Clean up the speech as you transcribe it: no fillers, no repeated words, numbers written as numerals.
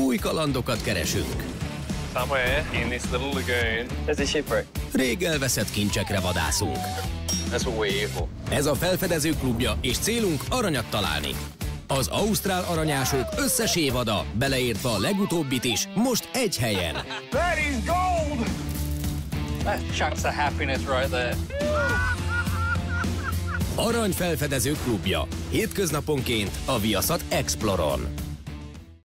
Új kalandokat keresünk. Somewhere in this little lagoon, there's a shipwreck. Rég elveszett kincsekre vadászunk. That's what we're here for. Ez a Felfedező Klubja, és célunk aranyat találni. Az ausztrál aranyások összes évada, beleértve a legutóbbit is, most egy helyen. That is gold! That chunks of happiness right there. Arany Felfedező Klubja. Hétköznaponként a Viaszat Exploron.